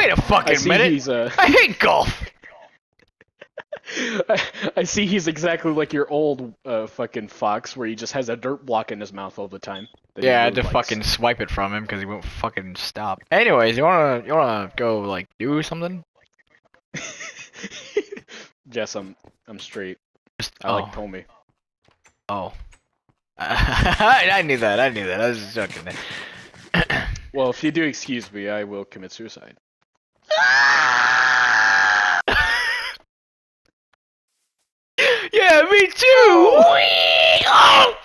Wait a fucking minute. He's I hate golf. I see he's exactly like your old fucking fox, where he just has a dirt block in his mouth all the time. That he Yeah, I had really to likes. fucking swipe it from him because he won't fucking stop. Anyways, you wanna go like do something? Yes, I'm straight. Just I like Tommy. oh. I knew that. I knew that. I was just joking. Well, if you do excuse me, I will commit suicide. Yeah, me too. Oh!